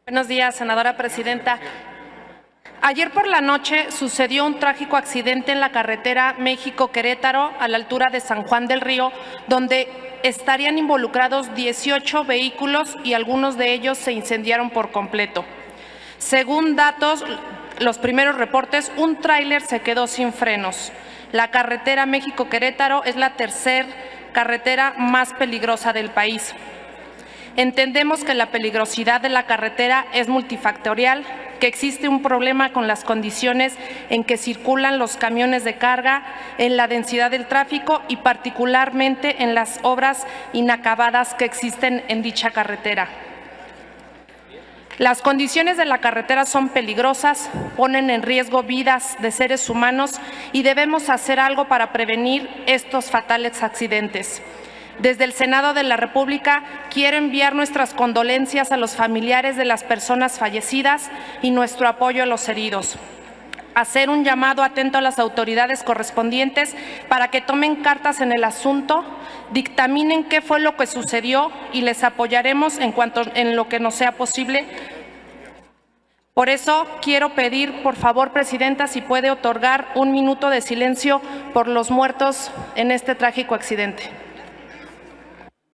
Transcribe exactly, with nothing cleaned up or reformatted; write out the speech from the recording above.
Buenos días, senadora presidenta. Ayer por la noche sucedió un trágico accidente en la carretera México-Querétaro, a la altura de San Juan del Río, donde estarían involucrados dieciocho vehículos y algunos de ellos se incendiaron por completo. Según datos, los primeros reportes, un tráiler se quedó sin frenos. La carretera México-Querétaro es la tercera carretera más peligrosa del país. Entendemos que la peligrosidad de la carretera es multifactorial, que existe un problema con las condiciones en que circulan los camiones de carga, en la densidad del tráfico y particularmente en las obras inacabadas que existen en dicha carretera. Las condiciones de la carretera son peligrosas, ponen en riesgo vidas de seres humanos y debemos hacer algo para prevenir estos fatales accidentes. Desde el Senado de la República quiero enviar nuestras condolencias a los familiares de las personas fallecidas y nuestro apoyo a los heridos. Hacer un llamado atento a las autoridades correspondientes para que tomen cartas en el asunto, dictaminen qué fue lo que sucedió y les apoyaremos en cuanto en lo que nos sea posible. Por eso quiero pedir, por favor, Presidenta, si puede otorgar un minuto de silencio por los muertos en este trágico accidente.